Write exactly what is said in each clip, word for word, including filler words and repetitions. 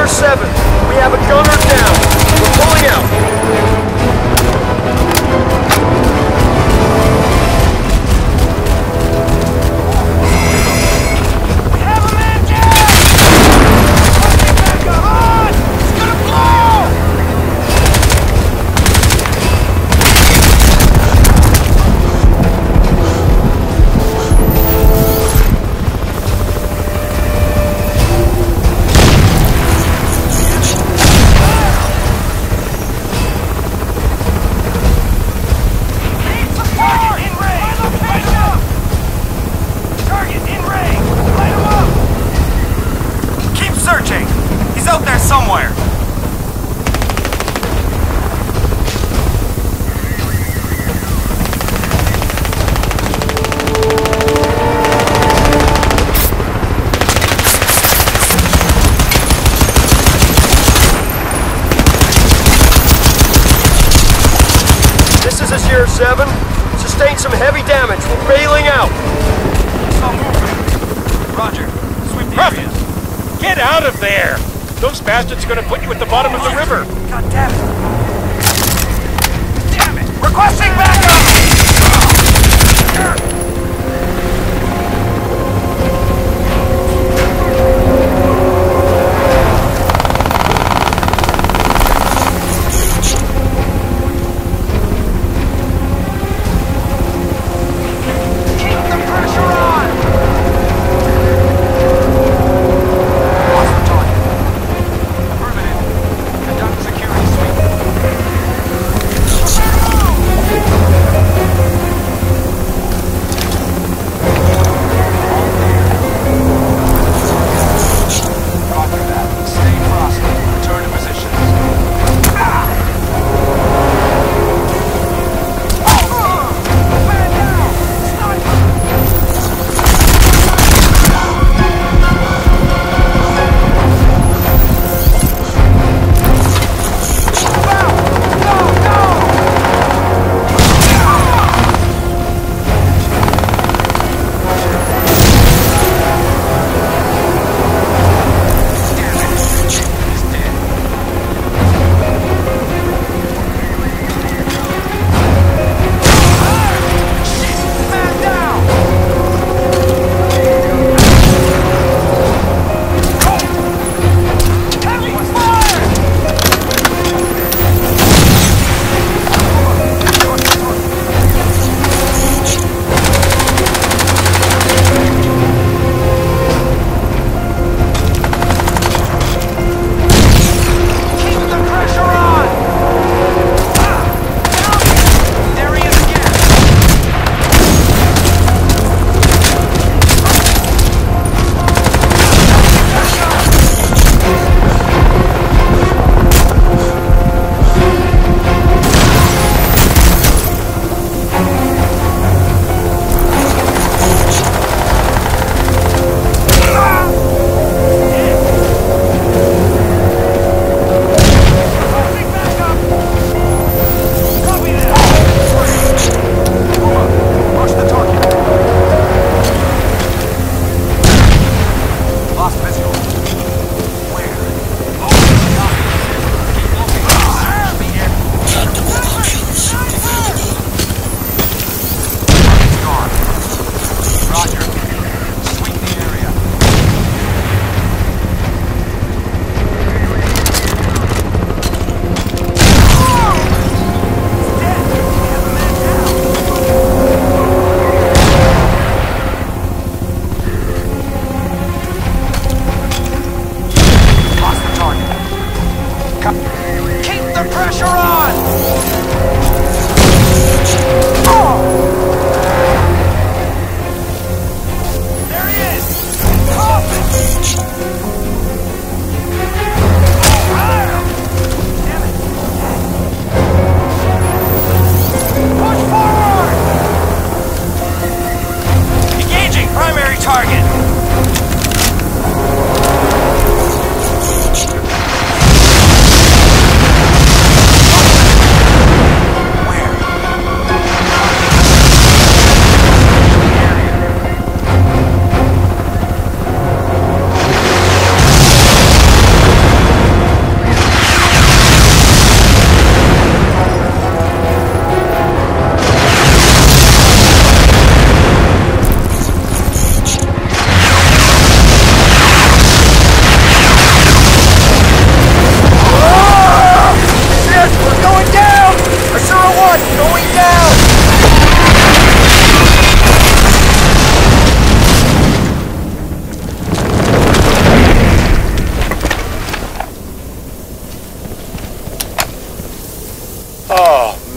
Sierra seven. We have a gunner down. We're pulling out. We have a man down! Back on! It's gonna blow! He's out there somewhere! This is a Sierra seven. Sustained some heavy damage. We're bailing out. Saw movement. Roger. Sweep the area. Get out of there! Those bastards are gonna put you at the bottom of the river! God damn it! Damn it! Requesting backup!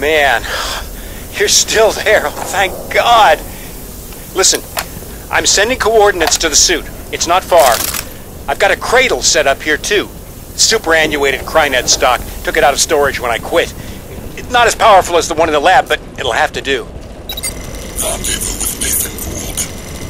man. You're still there. Oh, thank God. Listen, I'm sending coordinates to the suit. It's not far. I've got a cradle set up here, too. Superannuated Crynet stock. Took it out of storage when I quit. It's not as powerful as the one in the lab, but it'll have to do. Rendezvous with Nathan Gould.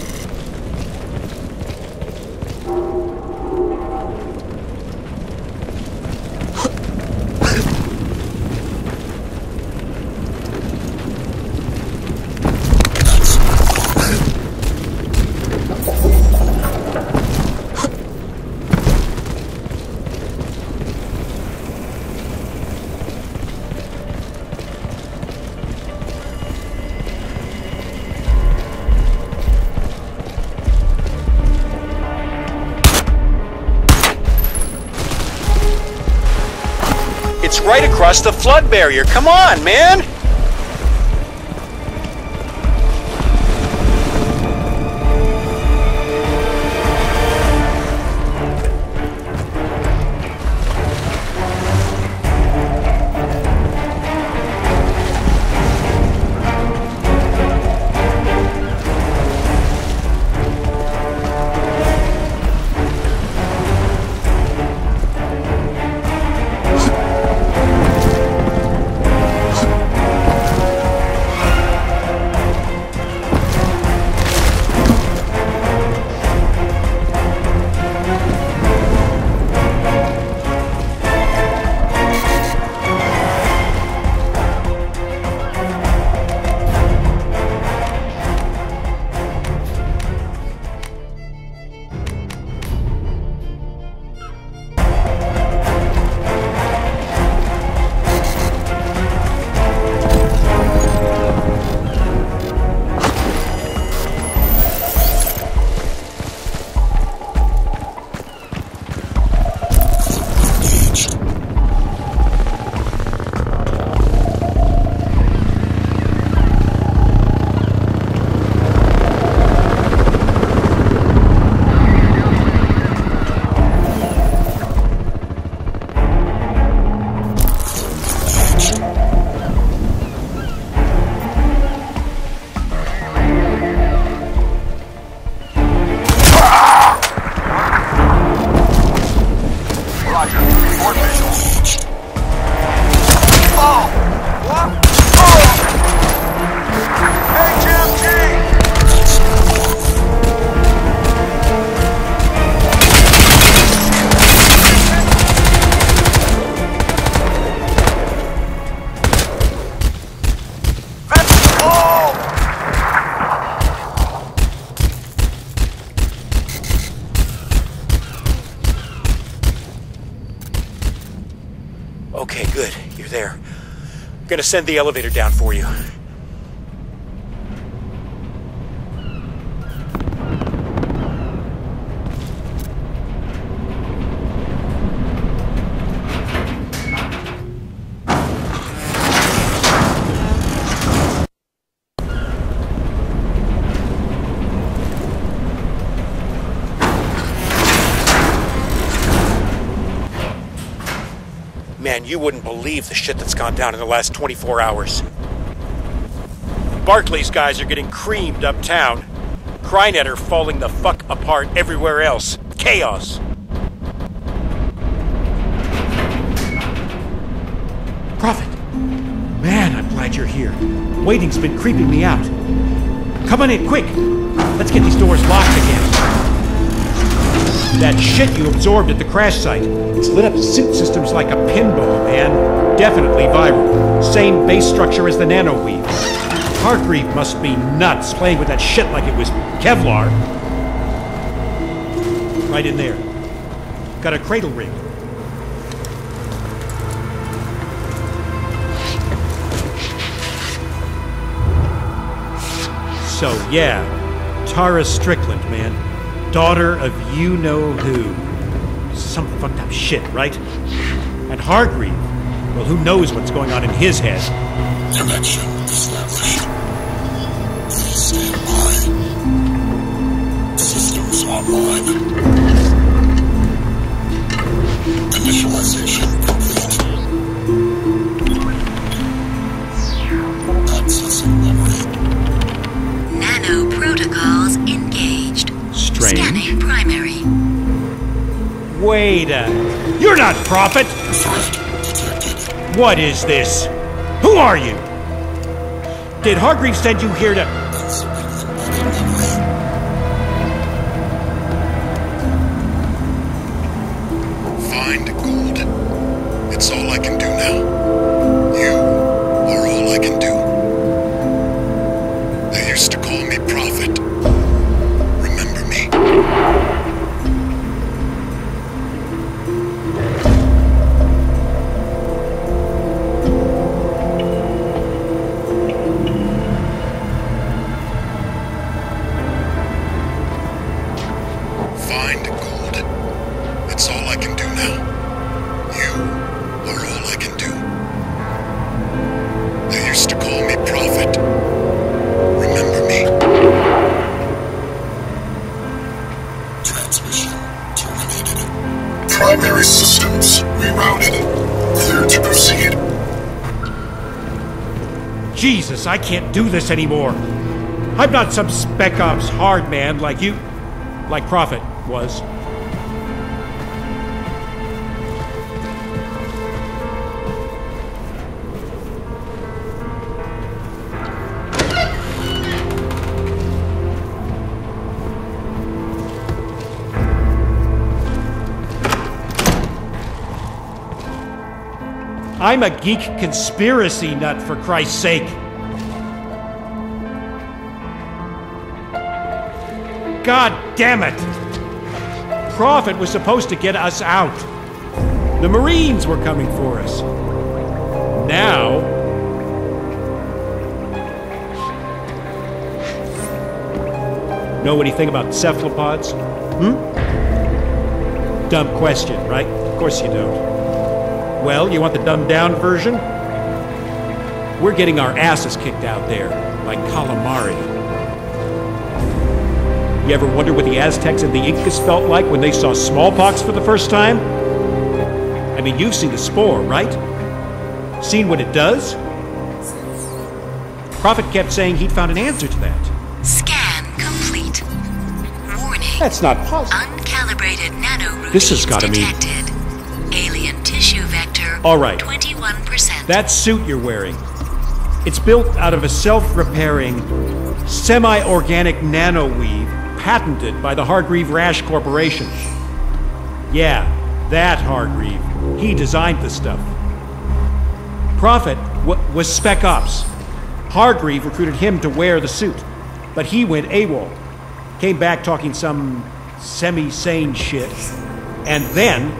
It's right across the flood barrier. Come on, man! Okay, good. You're there. I'm gonna send the elevator down for you. Man, you wouldn't believe the shit that's gone down in the last twenty-four hours. Barclays guys are getting creamed uptown. Crynet are falling the fuck apart everywhere else. Chaos. Prophet! Man, I'm glad you're here. Waiting's been creeping me out. Come on in, quick! Let's get these doors locked again. That shit you absorbed at the crash site. It's lit up suit systems like a pinball, man. Definitely viral. Same base structure as the nanoweave. Hargreave must be nuts playing with that shit like it was Kevlar. Right in there. Got a cradle rig. So, yeah. Tara Strickland, man. Daughter of you-know-who. Some fucked up shit, right? And Hargreave, well, who knows what's going on in his head? Connection established. Please stand by. Systems online. Initialization complete. primary. Wait a... You're not Prophet! What is this? Who are you? Did Hargreaves send you here to... Find gold. It's all I can do now. You are all I can do. They used to call me Prophet. Remember me? Find gold. It's all I can do now. You are all I can do. They used to call me Prophet. Remember me? Transmission terminated. Primary systems rerouted. Clear to proceed. Jesus, I can't do this anymore. I'm not some Spec Ops hard man like you... like Prophet was. I'm a geek conspiracy nut, for Christ's sake. God damn it! Prophet was supposed to get us out. The Marines were coming for us. Now... Know anything about cephalopods? Hmm? Dumb question, right? Of course you don't. Well, you want the dumbed-down version? We're getting our asses kicked out there, like calamari. You ever wonder what the Aztecs and the Incas felt like when they saw smallpox for the first time? I mean, you've seen the spore, right? Seen what it does? Prophet kept saying he'd found an answer to that. Scan complete. Warning. That's not possible. Uncalibrated nanoroutines This has gotta mean- detected. Alien tissue vector. All right. twenty-one percent. That suit you're wearing, it's built out of a self-repairing, semi-organic nanoweave patented by the Hargreave Rash Corporation. Yeah, that Hargreave. He designed the stuff. Prophet w- was Spec Ops. Hargreave recruited him to wear the suit, but he went AWOL. Came back talking some semi-sane shit. And then...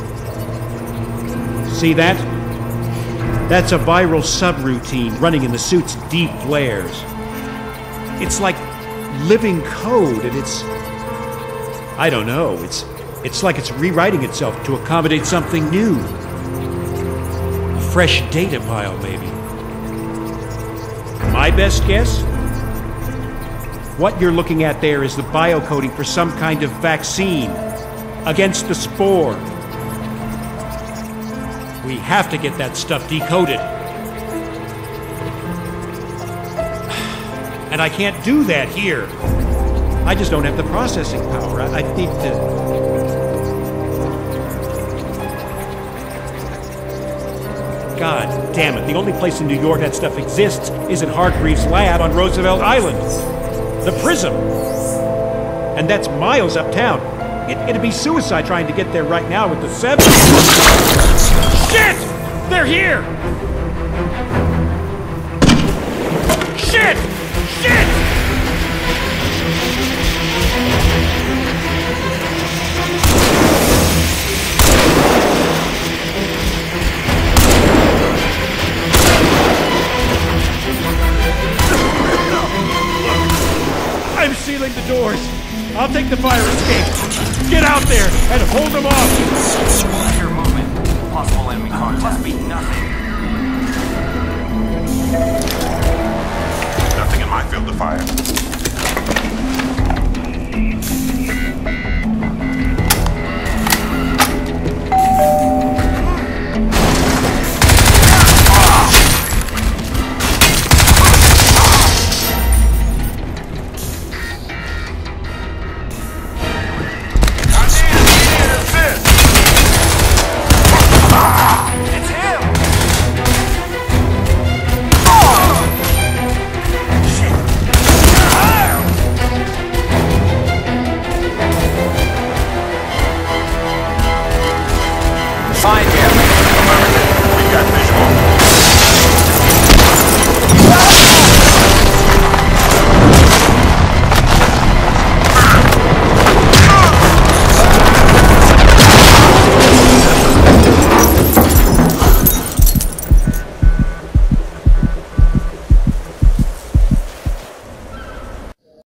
See that? That's a viral subroutine running in the suit's deep layers. It's like living code, and it's... I don't know, it's... It's like it's rewriting itself to accommodate something new. A fresh data pile, maybe. My best guess? What you're looking at there is the biocoding for some kind of vaccine against the spore. We have to get that stuff decoded. And I can't do that here. I just don't have the processing power. I, I need to... God damn it. The only place in New York that stuff exists is in Hargreaves' lab on Roosevelt Island. The Prism. And that's miles uptown. It, it'd be suicide trying to get there right now with the seven. Shit! They're here! Shit! Shit! I'm sealing the doors. I'll take the fire escape. Get out there and hold them off. Your movement. Possible enemy contact. Must be nothing. Nothing in my field of fire.